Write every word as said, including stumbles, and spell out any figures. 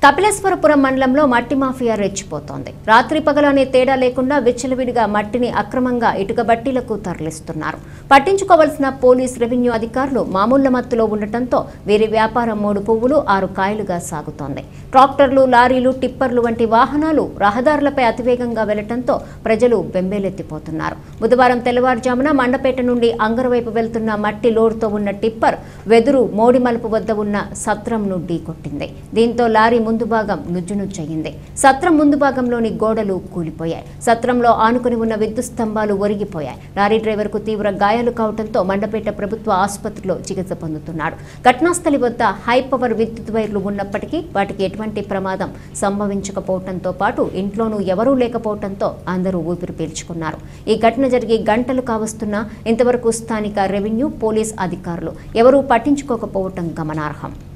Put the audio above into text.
కపిలేశ్వరపురం మండలంలో మట్టి మాఫియా రెచ్చిపోతోంది. రాత్రి పగలనే తేడా లేకుండా విచ్చలవిడిగా మట్టిని అక్రమంగా ఇటుక బట్టీలకు తరలిస్తున్నారు. పట్టించుకోవాల్సిన పోలీస్ రెవెన్యూ అధికారులు మామూళ్ల మత్తులో ఉండటంతో వీరి వ్యాపారం మూడు పువ్వులు ఆరు కాయలుగా సాగుతోంది. ట్రాక్టర్లు, లారీలు, టిప్పర్లు వంటి వాహనాలు రహదారులపై అతివేగంగా వెళ్లటంతో ప్రజలు బెంబేలెత్తిపోతున్నారు. బుధవారం తెల్లవారుజామున మండపేట నుండి అంగర వైపు వెళ్తున్న మట్టి లోడ్తో ఉన్న టిప్పర్ వెదురు మోడి మలుపు వద్ద ఉన్న సత్రంను ఢీకొట్టింది. దీంతో లారీ ముందు భాగం నుజ్జునుజ్జయింది. సత్రం ముందు భాగంలోని గోడలు కూలిపోయాయి. సత్రంలో ఆనుకుని ఉన్న విద్యుత్ స్తంభాలు ఒరిగిపోయాయి. లారీ డ్రైవర్ కు తీవ్ర గాయాలు కావడంతో మండపేట ప్రభుత్వ ఆసుపత్రిలో చికిత్స పొందుతున్నాడు. ఘటనాస్థలి వద్ద హై పవర్ విద్యుత్ వైర్లు ఉన్నప్పటికీ వాటికి ఎటువంటి ప్రమాదం సంభవించకపోవడంతో పాటు ఇంట్లోనూ ఎవరూ లేకపోవడంతో అందరూ ఊపిరి పీల్చుకున్నారు. ఈ ఘటన జరిగి గంటలు కావస్తున్నా ఇంతవరకు స్థానిక రెవెన్యూ, పోలీస్ అధికారులు ఎవరూ పట్టించుకోకపోవడం గమనార్హం.